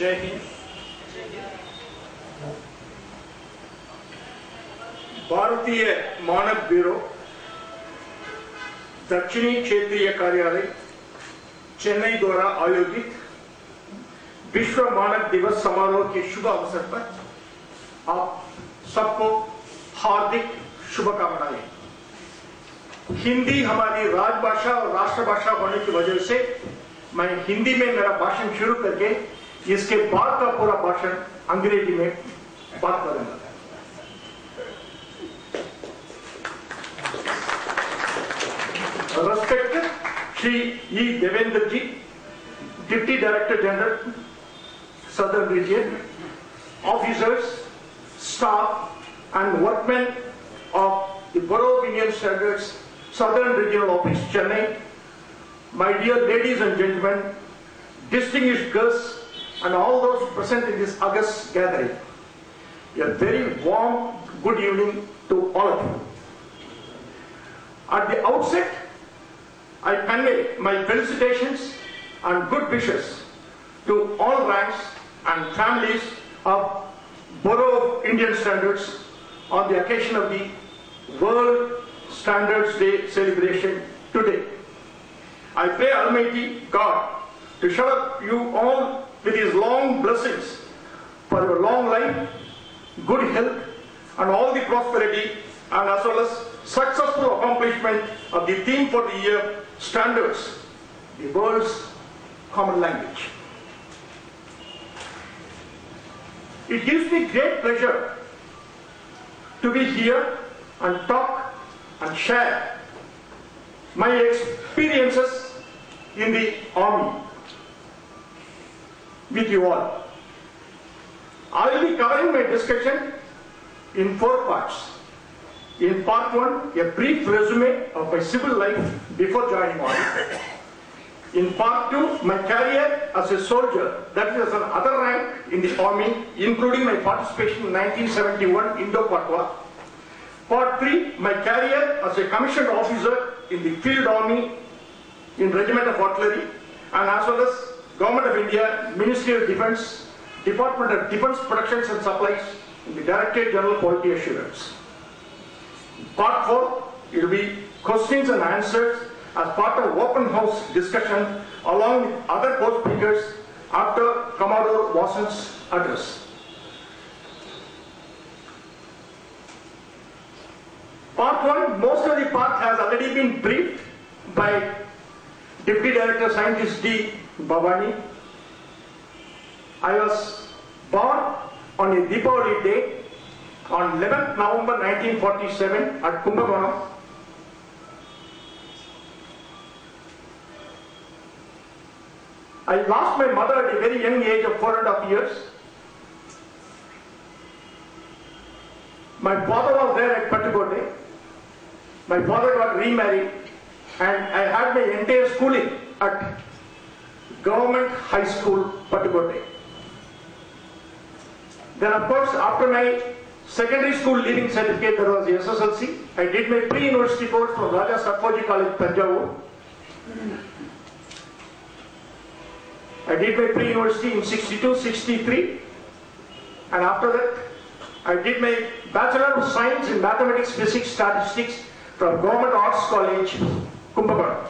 जय हिंद। भारतीय मानक ब्यूरो दक्षिणी क्षेत्रीय कार्यालय चेन्नई द्वारा आयोजित विश्व मानक दिवस समारोह के शुभ अवसर पर आप सबको हार्दिक शुभकामनाएं। हिंदी हमारी राजभाषा और राष्ट्रभाषा होने की वजह से मैं हिंदी में मेरा भाषण शुरू करके इसके बाद का पूरा भाषण अंग्रेजी में बात करूंगा। Respected Shri E. Devendra ji, Deputy Director General, Southern Region, officers, staff and workmen of the Bureau of Indian Standards, Southern Regional Office, Chennai, my dear ladies and gentlemen, distinguished guests and all those present in this august gathering, a very warm good evening to all of you. At the outset, I convey my felicitations and good wishes to all ranks and families of Bureau of Indian Standards on the occasion of the World Standards Day celebration today. I pray Almighty God to shower you all with His long blessings for your long life, good health, and all the prosperity, and as well as successful accomplishment of the theme for the year, Standards, the world's common language. It gives me great pleasure to be here and talk and share my experiences in the Army with you all. I will be covering my discussion in 4 parts. In part 1, a brief resume of my civil life before joining Army. In part 2, my career as a soldier, that is as an other rank in the Army, including my participation in 1971 Indo-Pak War. Part 3, my career as a commissioned officer in the Field Army, in Regiment of Artillery, and as well as Government of India, Ministry of Defence, Department of Defence Productions and Supplies, in the Directorate General Quality Assurance. Part 4, it will be questions and answers as part of open house discussion along with other co-speakers after Commodore Watson's address. Part 1, most of the part has already been briefed by Deputy Director Scientist D. Bhavani. I was born on a Deepavali day on 11th November 1947 at Kumbakonam. I lost my mother at a very young age of 4.5 years. My father was there at Pattukotte. My father got remarried and I had my entire schooling at Government High School, Pattukotte. Then of course, after my secondary school leaving certificate, there was the SSLC. I did my pre-university course from Raja Sarkoji College, Tanjavur. I did my pre-university in 62, 63. And after that, I did my Bachelor of Science in Mathematics, Physics, Statistics from Government Arts College, Kumbakonam.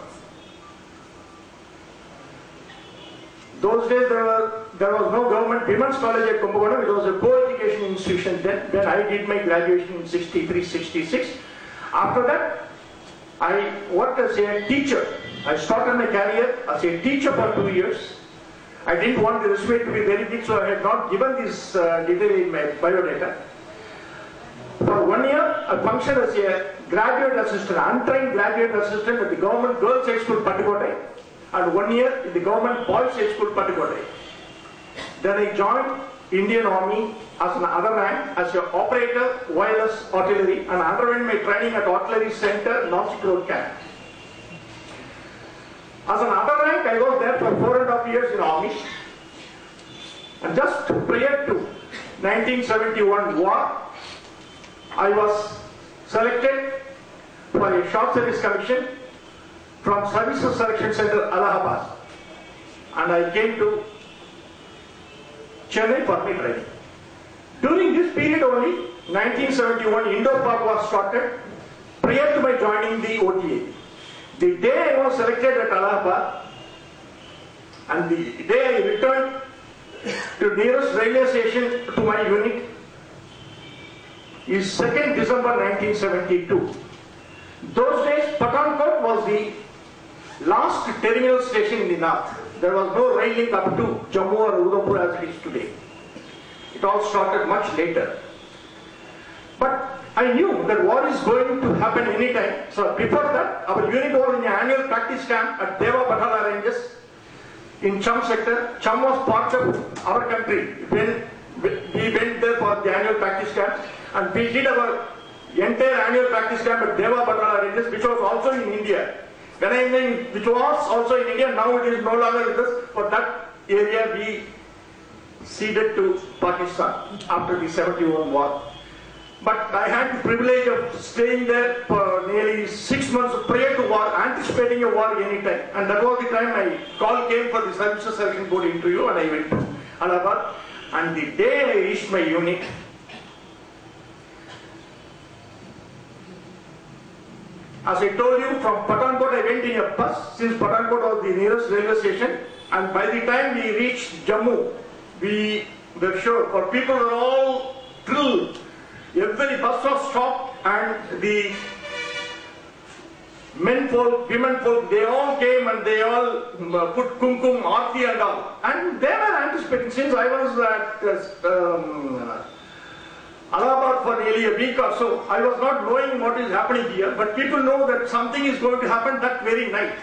Those days there was no government women's college at Kumbakonam. It was a co-education institution then. Then I did my graduation in 63, 66. After that, I worked as a teacher. I started my career as a teacher for 2 years. I didn't want the resume to be very big, so I had not given this detail in my biodata. For 1 year, I functioned as a graduate assistant, untrained graduate assistant at the Government Girls High School, Pattukotte, and 1 year in the Government Boys High School, Pattukotte. Then I joined Indian Army as an other rank as an operator, wireless artillery, and underwent my training at Artillery Center, Nashik Road Camp. As an other rank, I was there for 4.5 years in Army. And just prior to 1971 war, I was selected for a short service commission from Services Selection Center, Allahabad. And I came to Chennai for my training. During this period only, 1971, Indo-Pak was started prior to my joining the OTA. The day I was selected at Allahabad and the day I returned to nearest railway station to my unit is 2nd December 1972. Those days, Pathankot was the last terminal station in the north. There was no rail link up to Jammu or Udhampur as it is today. It all started much later. But I knew that war is going to happen anytime. So before that, our unit was in an annual practice camp at Deva Bathala ranges in Cham sector. Cham was part of our country when we went there for the annual practice camp, and we did our entire annual practice camp at Deva Bathala ranges, which was also in India. When I mean which was also in India, now it is no longer with us. For that area we ceded to Pakistan after the 71 war. But I had the privilege of staying there for nearly 6 months prior to war, anticipating a war anytime. And that was the time my call came for the services selection board interview, and I went to Allahabad. And the day I reached my unit, as I told you, from Pathankot I went in a bus, since Pathankot was the nearest railway station. And by the time we reached Jammu, we were sure, for people were all thrilled. Every bus was stopped, and the men folk, women folk, they all came and they all put kumkum, aarti and all. And they were anticipating, since I was at Allahabad for nearly a week or so, I was not knowing what is happening here, but people know that something is going to happen that very night.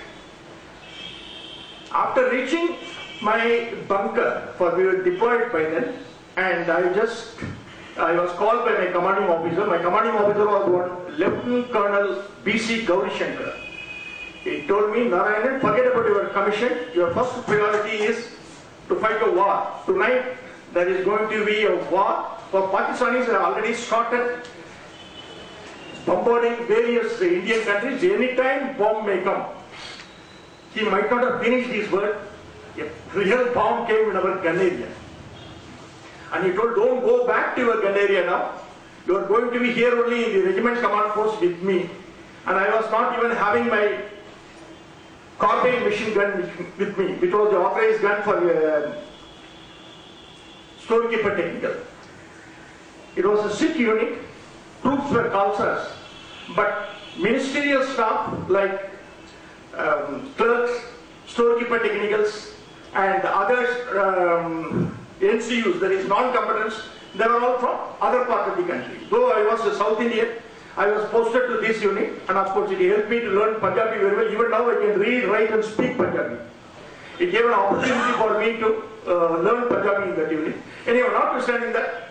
After reaching my bunker, for we were deployed by then, and I was called by my commanding officer. My commanding officer was one Lieutenant Colonel B.C. Gauri Shankar. He told me, Narayanan, forget about your commission. Your first priority is to fight a war. Tonight, there is going to be a war. For Pakistanis have already started bombarding various Indian countries. Anytime bomb may come. He might not have finished his word. A real bomb came in our gun area. And he told, don't go back to your gun area now. You are going to be here only in the regiment command post with me. And I was not even having my carbine machine gun with me, which was the authorized gun for storekeeper technical. It was a sick unit. Troops were counselors. But ministerial staff like clerks, storekeeper technicals, and others, NCUs, that is non-combatants, they were all from other part of the country. Though I was a South Indian, I was posted to this unit, and of course it helped me to learn Punjabi very well. Even now I can read, write and speak Punjabi. It gave an opportunity for me to learn Punjabi in that unit. Anyway, notwithstanding that,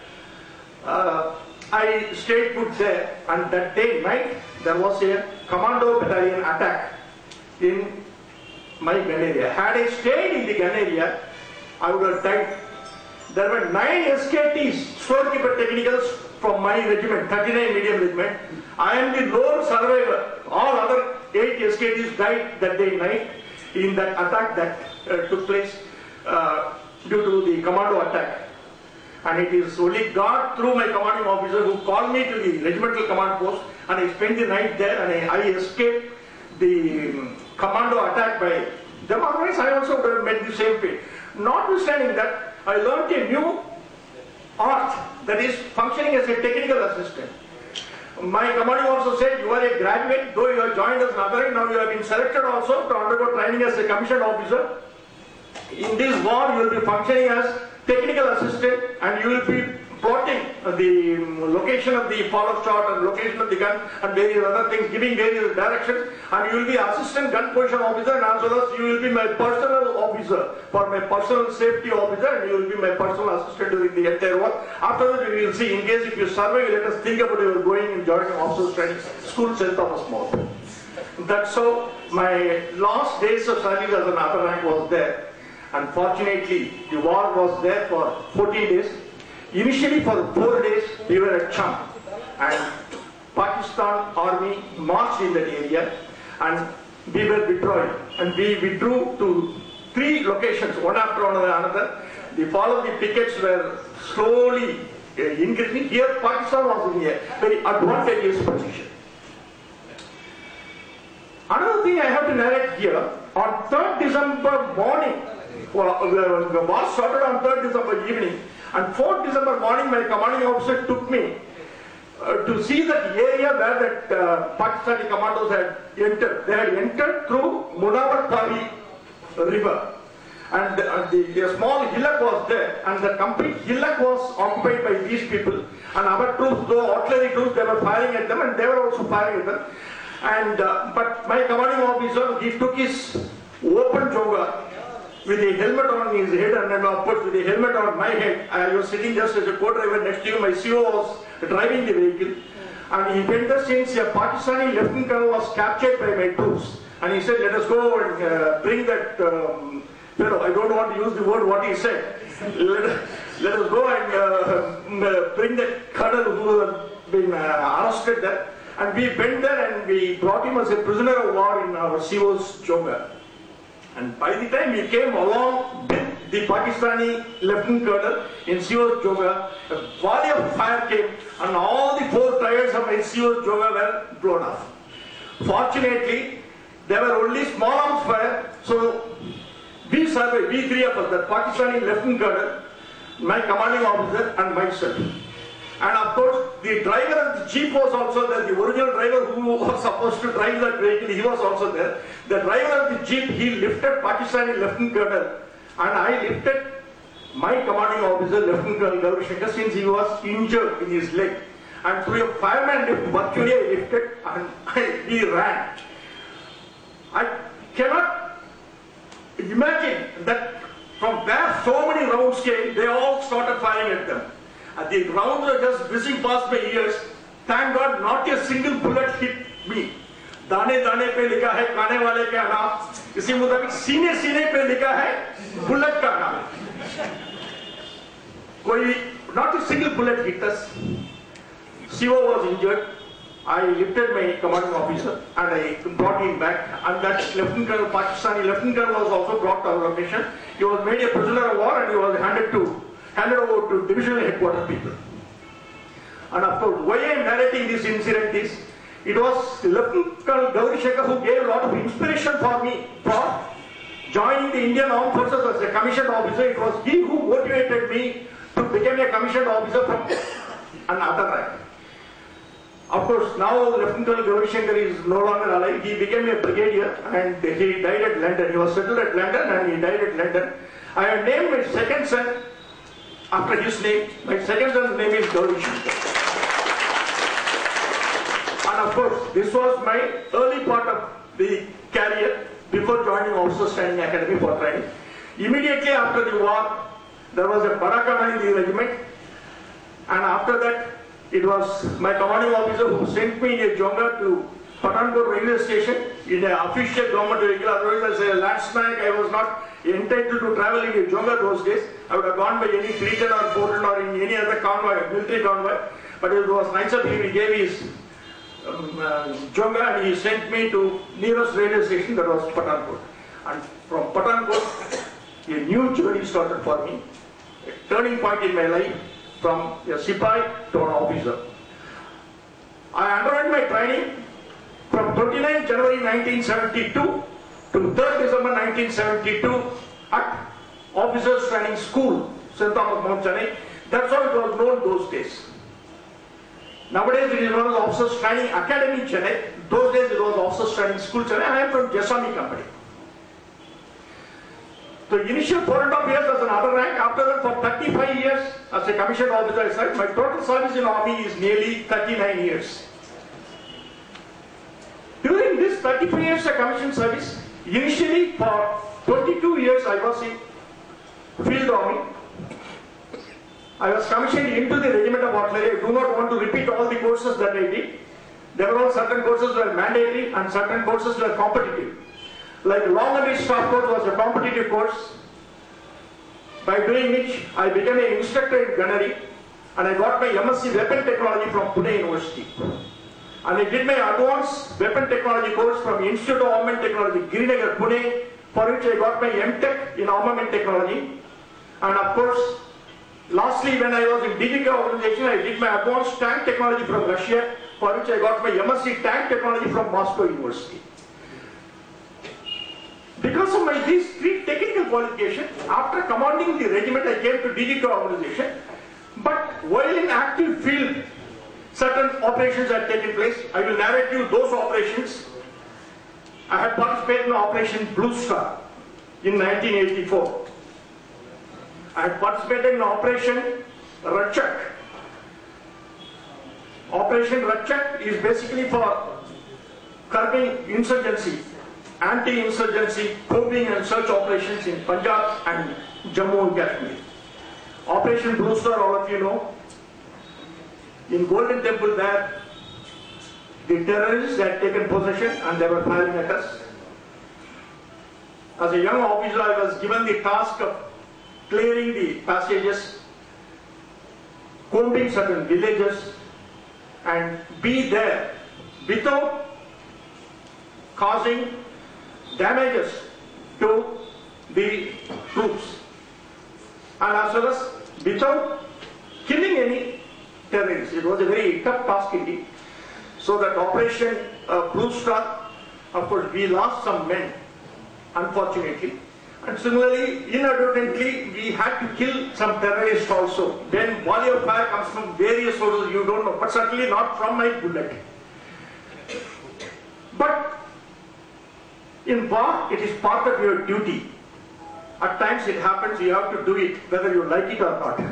I stayed put there, and that day night there was a commando battalion attack in my gun area. Had I stayed in the gun area, I would have died. There were 9 SKTs, storekeeper technicals from my regiment, 39 medium regiment. I am the lone survivor. All other 8 SKTs died that day night in that attack that took place due to the commando attack. And it is only God through my commanding officer who called me to the regimental command post, and I spent the night there, and I escaped the commando attack by them. Otherwise I also would have met the same fate. Notwithstanding that, I learned a new art, that is functioning as a technical assistant. My commanding officer said, you are a graduate, though you have joined as another, now you have been selected also to undergo training as a commissioned officer. In this war, you will be functioning as technical assistant, and you will be plotting the location of the follow shot and location of the gun and various other things, giving various directions, and you will be assistant gun position officer, and as well as you will be my personal officer for my personal safety officer, and you will be my personal assistant during the entire war. After that we will see, in case if you survive, let us think about your going and joining officers training school St. Thomas More. That's how my last days of service as an upper rank was there. Unfortunately, the war was there for 14 days. Initially for 4 days we were at Cham, and Pakistan army marched in that area, and we were withdrawing, and we withdrew to 3 locations, one after another. the fall of the pickets were slowly increasing. Here, Pakistan was in a very advantageous position. Another thing I have to narrate here, on 3rd December morning, the war started on 3rd December evening, and 4th December morning my commanding officer took me to see that area where that Pakistani commandos had entered. They had entered through Munawar Tali river, and the small hillock was there, and the complete hillock was occupied by these people, and our troops, though artillery troops, they were firing at them, and they were also firing at them. And but my commanding officer, he took his open jonga with a helmet on his head, and then of course with a helmet on my head. I was sitting just as a co-driver next to him. My CO was driving the vehicle, and he went there since a Pakistani lieutenant colonel was captured by my troops, and he said, "Let us go and bring that fellow." I don't want to use the word what he said. Let us go and bring that colonel who had been arrested there. And we went there and we brought him as a prisoner of war in our CO's jonga. And by the time we came along with the Pakistani lieutenant colonel in CO's jonga, a volley of fire came and all the 4 tires of my CO's jonga were blown off. Fortunately, there were only small arms fire, so we survived, we 3 of us, the Pakistani lieutenant colonel, my commanding officer and myself. And of course, the driver of the jeep was also there. The original driver who was supposed to drive that vehicle, he was also there. The driver of the jeep, he lifted Pakistani lieutenant colonel, and I lifted my commanding officer, Lieutenant Colonel Gauri Shankar, since he was injured in his leg. And through a fireman lift, virtually I lifted, and we ran. I cannot imagine that from where so many rounds came, they all started firing at them. The rounds were just whizzing past my ears. Thank God, not a single bullet hit me. दाने दाने पे लिखा है खाने वाले का नाम, इसी मुताबिक सीने सीने पे लिखा है बुलेट का नाम. कोई, not a single bullet hit us. CO was injured. I lifted my commanding officer and I brought him back. And that Lieutenant Colonel, Pakistani Lieutenant Colonel, was also brought to our location. He was made a prisoner of war and he was handed over to divisional headquarters people. And of course, why I am narrating this incident is, it was Lieutenant Colonel Gauri Shankar who gave a lot of inspiration for me for joining the Indian Armed Forces as a commissioned officer. It was he who motivated me to become a commissioned officer from another rank. Of course, now Lieutenant Colonel Gauri Shankar is no longer alive. He became a brigadier and he died at London. He was settled at London and he died at London. I have named my second son after his name. My second son's name is Gauri Shankar. And of course, this was my early part of the career before joining Officers Training Academy for training. Immediately after the war, there was a Barakana in the regiment, and after that, it was my commanding officer who sent me in a jonga to Pathankot railway station in an official government vehicle. Otherwise, as a landsman, I was not entitled to travel in a jonga those days. I would have gone by any 310 or 410 or in any other convoy, military convoy. But it was nice of him. He gave his jonga and he sent me to nearest railway station, that was Pathankot. And from Pathankot, a new journey started for me, a turning point in my life, from a Sipai to an officer. I underwent my training from 29 January 1972 to 3rd December 1972 at Officers Training School, St. Thomas Mount, Chennai. That's how it was known those days. Nowadays it is known as Officers Training Academy, Chennai. Those days it was Officers Training School, Chennai. I am from Jasami Company. The initial 4.5 years as an other rank, after that for 35 years as a commissioned officer, I said, my total service in Army is nearly 39 years. During this 35 years of commissioned service, initially for 22 years I was in Field Army. I was commissioned into the Regiment of Artillery. I do not want to repeat all the courses that I did. There were certain courses were mandatory and certain courses were competitive. Like long range staff course was a competitive course, by doing which I became an instructor in gunnery, and I got my MSc Weapon Technology from Pune University. And I did my advanced Weapon Technology course from Institute of Armament Technology, Girinagar, Pune, for which I got my MTech in Armament Technology. And of course, lastly, when I was in DGK organization, I did my advanced tank technology from Russia, for which I got my MSc tank technology from Moscow University. Because of these three technical qualifications, after commanding the regiment, I came to DGK organization. But while in active field, certain operations had taken place. I will narrate you those operations. I had participated in Operation Blue Star in 1984. I had participated in Operation Ratchak. Operation Ratchak is basically for curbing insurgency, anti-insurgency, combing and search operations in Punjab and Jammu and Kashmir. Operation Blue Star, all of you know, in Golden Temple there, the terrorists had taken possession and they were firing at us. As a young officer, I was given the task of clearing the passages, combing certain villages, and be there without causing damages to the troops, and as well as without killing any terrorists. It was a very tough task indeed. So that Operation Blue Star, of course, we lost some men, unfortunately. And similarly, inadvertently, we had to kill some terrorists also. When volley of fire comes from various sources, you don't know, but certainly not from my bullet. But in war, it is part of your duty. At times it happens, you have to do it, whether you like it or not.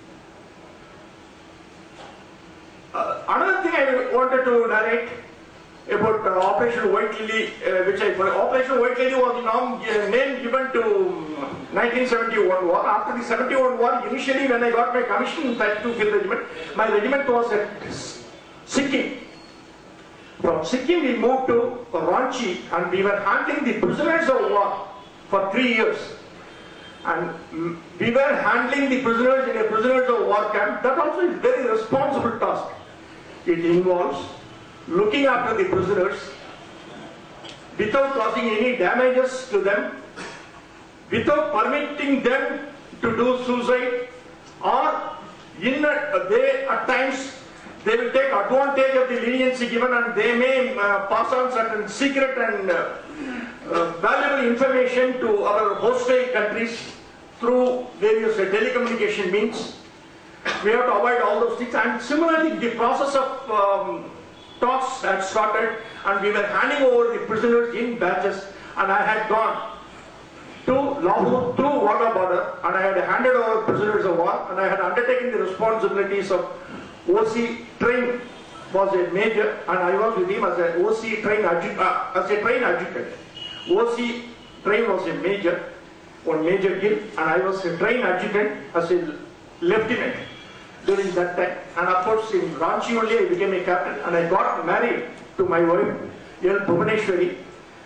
Another thing I wanted to narrate about Operation White Lily, Operation White Lily was the name given to 1971 war. After the 71 war, initially when I got my commission in 32 Field Regiment, my regiment was at Sikkim. From Sikkim we moved to Ranchi and we were handling the prisoners of war for 3 years. And we were handling the prisoners in a prisoners of war camp. That also is a very responsible task. It involves looking after the prisoners without causing any damages to them, without permitting them to do suicide, or at times they will take advantage of the leniency given and they may pass on certain secret and valuable information to our hostile countries through various telecommunication means. We have to avoid all those things. And similarly, the process of talks had started and we were handing over the prisoners in batches, and I had gone to Lahore through Wagah border and I had handed over prisoners of war and I had undertaken the responsibilities of OC train was a major, and I was with him as a OC train adjutant. OC train was a major, one Major Gill, and I was a train adjutant as a lieutenant during that time. And of course in Ranchi only I became a captain and I got married to my wife, L. Bhuvaneshwari,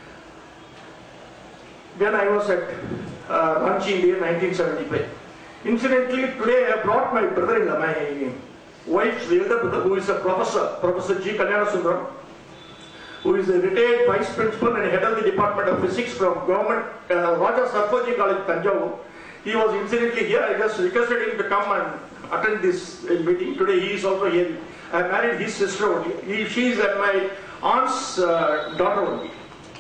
when I was at Ranchi in the year 1975. Incidentally, today I brought my brother-in-law, my wife's elder brother, who is a professor, Professor G. Kalyanasundram, who is a retired vice principal and head of the Department of Physics from Government Raja Sarpoji College, Tanjavur. He was incidentally here. I just requested him to come and attend this meeting. Today he is also here. I married his sister only. She is my aunt's daughter only.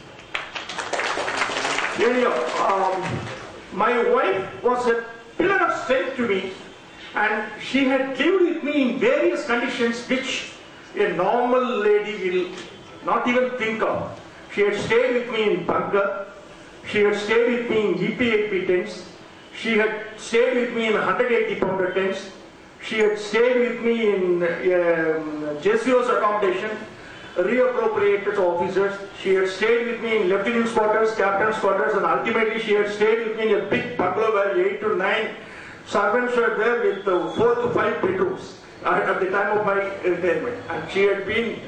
Anyhow, my wife was a pillar of strength to me, and she had lived with me in various conditions which a normal lady will not even think of. She had stayed with me in bunker, she had stayed with me in EP-AP tents, she had stayed with me in 180-pounder tents, she had stayed with me in JCO's accommodation, reappropriated officers, she had stayed with me in lieutenant's quarters, captain's quarters, and ultimately she had stayed with me in a big bungalow where 8 to 9 servants were there with 4 to 5 bedrooms at the time of my retirement. And she had been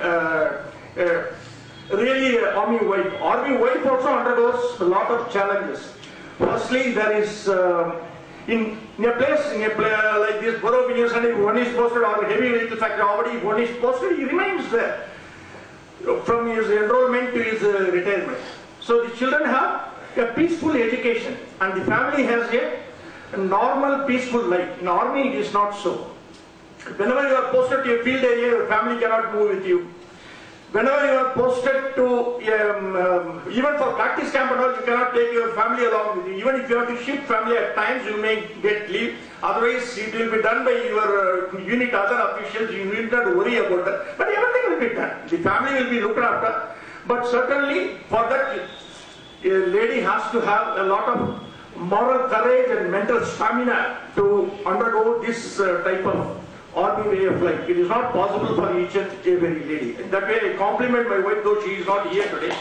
really an army wife. Army wife also undergoes a lot of challenges. Firstly, there is in a place like this, Borough Vineyards, and if one is posted or heavy vehicle factory, already if one is posted, he remains there from his enrollment to his retirement. So the children have a peaceful education and the family has a a normal, peaceful life. In army, it is not so. Whenever you are posted to a field area, your family cannot move with you. Whenever you are posted to, even for practice camp and all, you cannot take your family along with you. Even if you have to shift family at times, you may get leave. Otherwise, it will be done by your unit, other officials. You need not worry about that. But everything will be done. The family will be looked after. But certainly, for that, a lady has to have a lot of moral courage and mental stamina to undergo this type of army way of life. It is not possible for each and every lady. In that way, I compliment my wife, though she is not here today.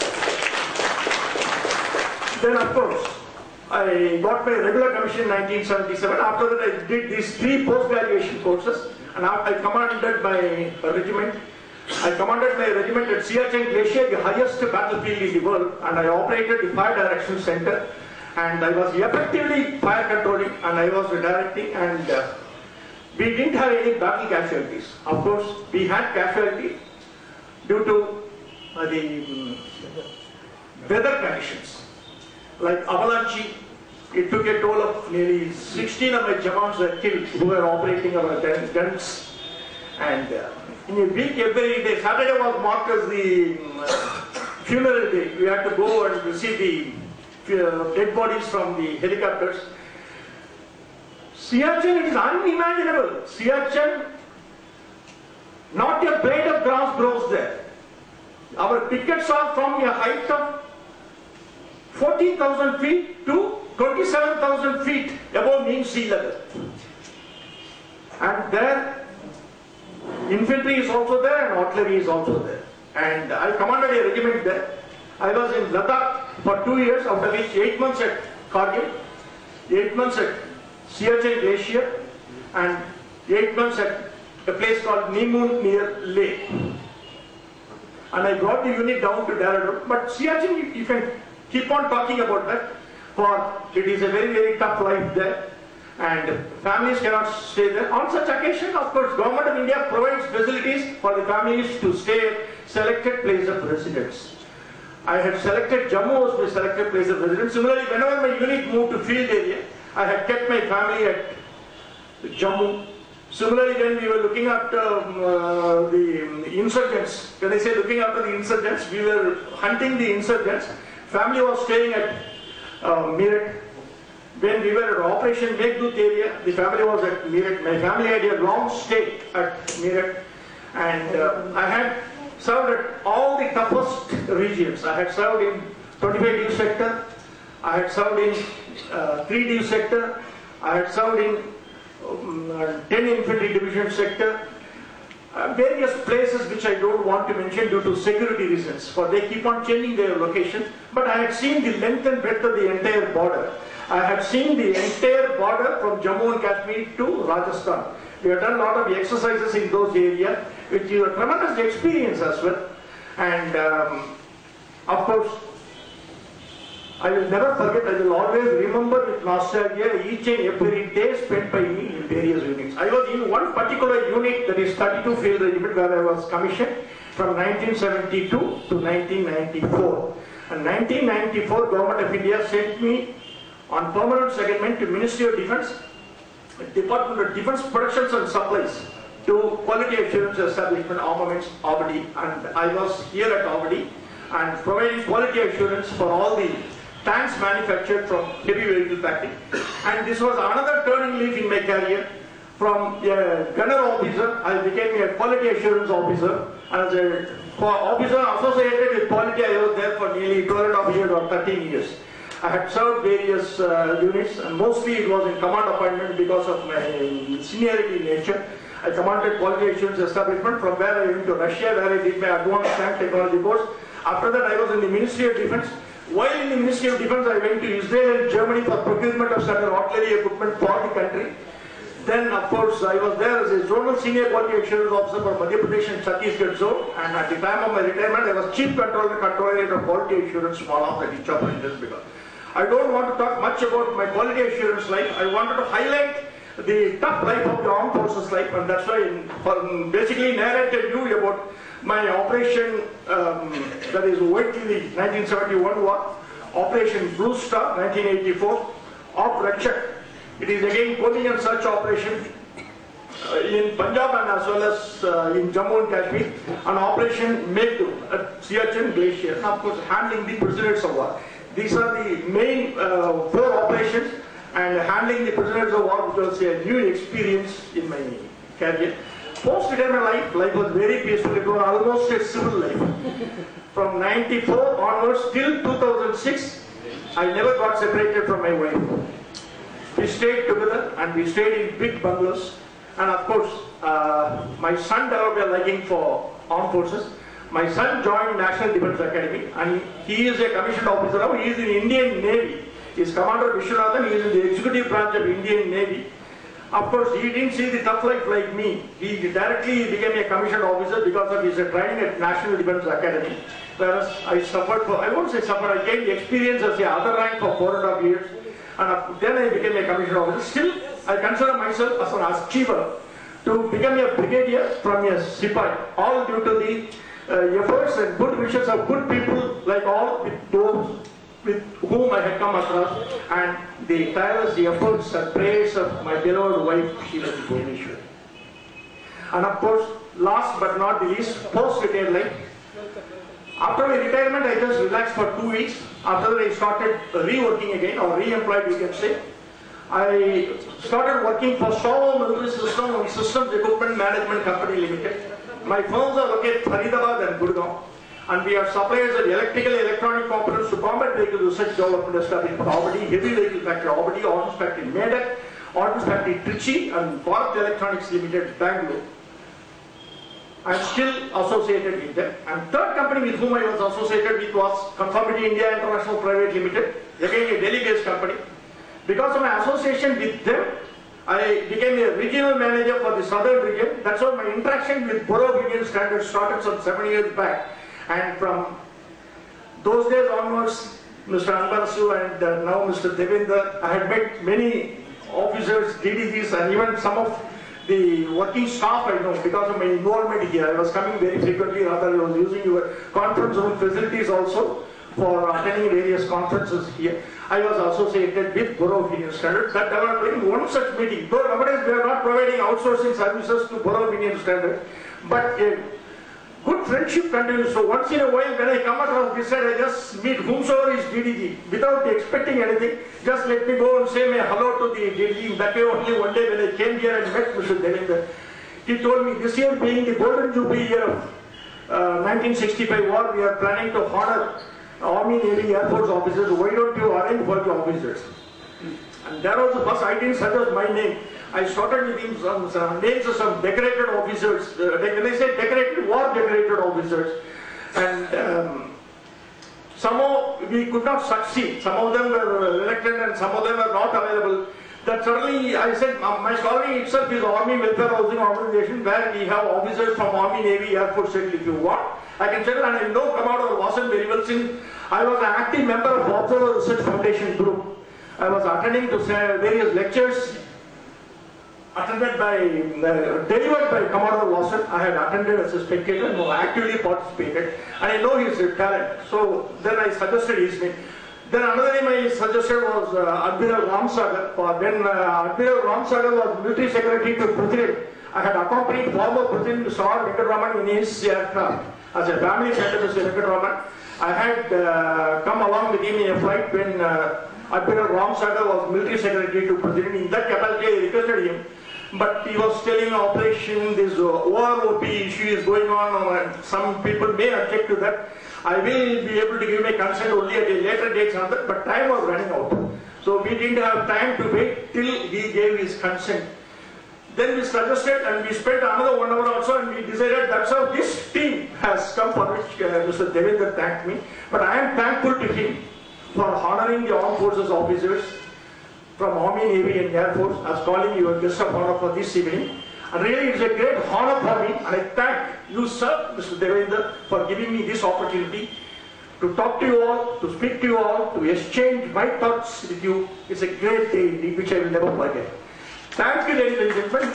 Then, of course, I got my regular commission in 1977. After that, I did these 3 post-graduation courses, and I commanded my regiment. I commanded my regiment at Siachen Glacier, the highest battlefield in the world, and I operated the Fire Direction Center, and I was effectively fire controlling, and I was directing, and we didn't have any battle casualties. Of course, we had casualties due to the weather conditions. Like avalanche, it took a toll of nearly 16 of my Jawans were killed who were operating our guns. And in a week, every day, Saturday was marked as the funeral day. We had to go and receive the dead bodies from the helicopters. Siachen, it is unimaginable. Siachen, not a blade of grass grows there. Our pickets are from a height of 14,000 feet to 27,000 feet above mean sea level. And there, infantry is also there and artillery is also there. And I commanded a regiment there. I was in Ladakh for 2 years, after which 8 months at Kargil, 8 months at Siachen Glacier, and 8 months at a place called Neemun near Leh. And I brought the unit down to Dehradun. But Siachen, you can keep on talking about that, for it is a very, very tough life there. And families cannot stay there. On such occasion, of course, Government of India provides facilities for the families to stay at selected place of residence. I had selected Jammu as my selected place of residence. Similarly, whenever my unit moved to field area, I had kept my family at Jammu. Similarly, when we were looking after the insurgents, when I say looking after the insurgents, we were hunting the insurgents. Family was staying at Meerut. When we were at Operation Meghdut area, the family was at Meerut. My family had a long stay at Meerut. And I had served at all the toughest regions. I had served in 25 D sector. I had served in 3 D sector. I had served in 10 infantry division sector. Various places which I don't want to mention due to security reasons, for they keep on changing their location. But I had seen the length and breadth of the entire border. I had seen the entire border from Jammu and Kashmir to Rajasthan. We have done a lot of exercises in those areas, which is a tremendous experience as well. And of course, I will never forget, I will always remember with nostalgia each and every day spent by me in various units. I was in one particular unit, that is 32 Field Regiment, where I was commissioned from 1972 to 1994. And 1994, Government of India sent me on permanent secondment to Ministry of Defence, Department of Defence Productions and Supplies, to Quality Assurance Establishment, Armaments, Abadi. And I was here at Abadi and providing quality assurance for all the tanks manufactured from heavy vehicle factory. And this was another turning leaf in my career. From a gunner officer, I became a quality assurance officer. As an officer associated with quality, I was there for nearly 12.5 years or 13 years. I had served various units, and mostly it was in command appointment because of my seniority nature. I commanded quality assurance establishment, from where I went to Russia, where I did my advanced tank technology course. After that, I was in the Ministry of Defence. While in the Ministry of Defence, I went to Israel and Germany for procurement of certain artillery equipment for the country. Then, of course, I was there as a zonal senior quality assurance officer for Madhya Pradesh and Chhattisgarh zone. And at the time of my retirement, I was chief controller of quality assurance small arms at each of my because I don't want to talk much about my quality assurance life. I wanted to highlight the tough life of the armed forces life, and that's why I basically narrated you about my operation, that is widely the 1971 war, Operation Blue Star, 1984, Op Rakshak, It is again combing and search operation in Punjab and as well as in Jammu and Kashmir, an operation made at Siachen Glacier, and of course handling the prisoners of war. These are the main 4 operations, and handling the prisoners of war, which was a new experience in my career. Post-retirement life was very peaceful. It was almost a civil life. From 94 onwards till 2006, I never got separated from my wife. We stayed together and we stayed in big bungalows. And of course, my son developed a liking for armed forces. My son joined National Defence Academy and he is a commissioned officer now. He is in Indian Navy. He is Commander Vishwanathan. He is in the executive branch of Indian Navy. Of course, he didn't see the tough life like me. He directly became a commissioned officer because of his training at National Defence Academy. Whereas I suffered for, I won't say suffered, I gained the experience as the other rank for 4.5 years. And then I became a commissioned officer. Still, I consider myself as an achiever to become a brigadier from a Sipai, all due to the efforts and good wishes of good people like all with those with whom I had come across, and the tireless efforts and prayers of my beloved wife, Shiva Bhuvaneshwari. And of course, last but not the least, post-retired life. After my retirement, I just relaxed for 2 weeks. After that, I started reworking again, or re-employed, you can say. I started working for Shaw Military System and Systems Equipment Management Company Limited. My firms are located in Faridabad and Gurgaon. And we are suppliers of electrical and electronic components to combat vehicle research development established in Albany, heavy vehicle factory Albany, Ordnance factory Medak, Ordnance factory Trichy, and Bharat Electronics Limited, Bangalore. I am still associated with them. And third company with whom I was associated with was Conformity India International Private Limited, again a Delhi-based company. Because of my association with them, I became a regional manager for the southern region. That's how my interaction with Borough of Indian Standards started some 7 years back. And from those days onwards, Mr. Anbarasu and now Mr. Devendra, I had met many officers, DDGs, and even some of the working staff I know because of my involvement here. I was coming very frequently, rather I was using your conference room facilities also for attending various conferences here. I was associated with Borough of Indian Standards. That developed in one such meeting. Though nowadays we are not providing outsourcing services to Borough of Indian Standards, but good friendship continues. So once in a while when I come across this side, I just meet whomsoever is DDG without expecting anything. Just let me go and say my hello to the DDG. That way only one day when I came here and met Mr. Devendra, he told me this year being the Golden Jubilee year of 1965 war, we are planning to honor Army, Navy, Air Force officers. Why don't you arrange for the officers? And there was the first, I didn't suggest my name. I started with him some names of some decorated officers. When I say decorated, war decorated officers. And somehow we could not succeed. Some of them were elected and some of them were not available. That suddenly I said, my colony itself is Army Welfare Housing Organization where we have officers from Army, Navy, Air Force settled. If you want, I can settle, and I know Commodore Vasan very well since I was an active member of Observer Research Foundation group. I was attending to various lectures attended by, delivered by Commodore Vasan. I had attended as a spectator, no, actively participated, and I know his talent. So then I suggested his name. Then another name I suggested was Admiral Ramsagar. When Admiral Ramsagar was military secretary to President, I had accompanied former President Mr. R. Venkataraman in his aircraft as a family friend of Mr. Venkataraman. I had come along with him in a flight when Admiral Ramsagar was military secretary to President. In that capacity, I requested him. But he was telling operation, this OROP issue is going on, and some people may object to that. I will be able to give my consent only at a later date, but time was running out. So we didn't have time to wait till he gave his consent. Then we suggested and we spent another 1 hour also, and we decided that's how this team has come, for which Mr. Devendra thanked me. But I am thankful to him for honoring the armed forces officers from Army, Navy and Air Force as calling you a guest of honor for this evening. And really it's a great honor for me, and I thank you, sir, Mr. Devendra, for giving me this opportunity to talk to you all, to speak to you all, to exchange my thoughts with you. It's a great day indeed, which I will never forget. Thank you, ladies and gentlemen.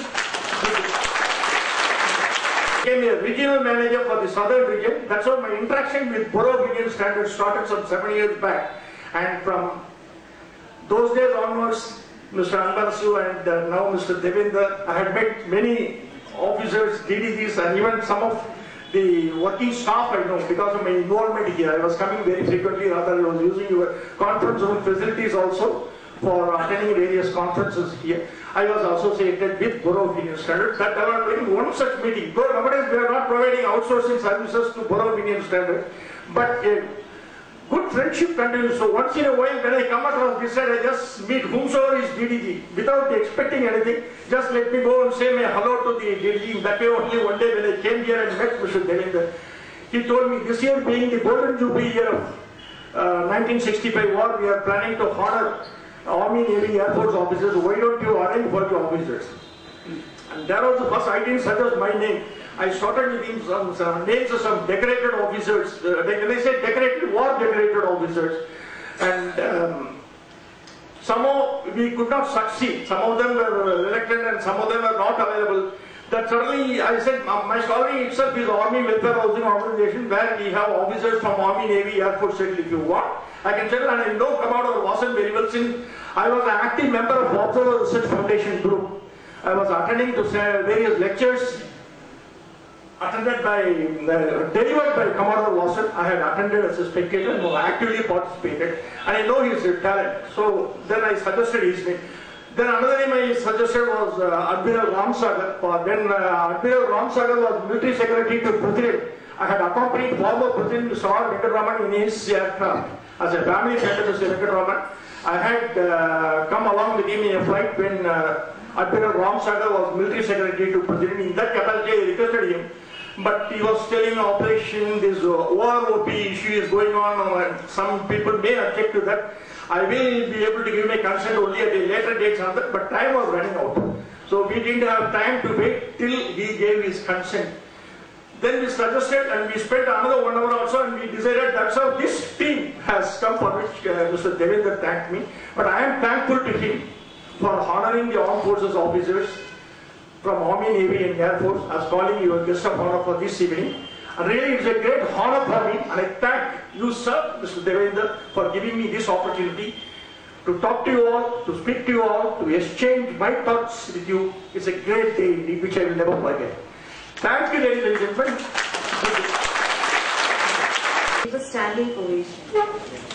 I became a regional manager for the southern region. That's how my interaction with Borough of Indian Standards started some 7 years back. And from those days onwards, Mr. Anbarasu and now Mr. Devendra. I had met many officers, DDGs, and even some of the working staff I know because of my involvement here. I was coming very frequently, rather I was using your conference room facilities also for attending various conferences here. I was associated with Bureau of Indian Standards. That I was doing one such meeting. Though nowadays we are not providing outsourcing services to Bureau of Indian Standards, but good friendship continues. So once in a while when I come across this side, I just meet whomsoever is DDG without expecting anything. Just let me go and say my hello to the DDG. That way only one day when I came here and met Mr. Devendra, he told me this year being the Golden Jubilee year of 1965 war, we are planning to honor Army, Navy, Air Force officers. Why don't you arrange for the officers? And there was the first, I didn't suggest my name. I started with him some names of some decorated officers. When I say decorated, war decorated officers. And somehow we could not succeed. Some of them were elected and some of them were not available. That suddenly I said, my salary itself is Army Welfare Housing Organization where we have officers from Army, Navy, Air Force settled. If you want, I can settle, and I know Commander wasn't very well since I was an active member of Observer Research Foundation group. I was attending to various lectures attended by, delivered by Commander Watson. I had attended as a spectator and actively participated, and I know his talent. So then I suggested his name. Then another name I suggested was Admiral Ramsagar. When Admiral Ramsagar was military secretary to President, I had accompanied former President Sir Venkataraman in his aircraft as a family friend of Mr. Venkataraman. I had come along with him in a flight when Admiral Ramsagar was military secretary to President. In that capacity, I requested him. But he was telling operation, this OROP issue is going on, and some people may object to that. I will be able to give my consent only at a later date, but time was running out. So we didn't have time to wait till he gave his consent. Then we suggested and we spent another 1 hour also, and we decided that's how this team has come, for which Mr. Devendra thanked me. But I am thankful to him for honoring the armed forces officers from Army, Navy and Air Force as calling you a guest of honor for this evening. And really it's a great honor for me, and I thank you, sir, Mr. Devendra, for giving me this opportunity to talk to you all, to speak to you all, to exchange my thoughts with you. It's a great day indeed, which I will never forget. Thank you, ladies and gentlemen. Give a standing ovation.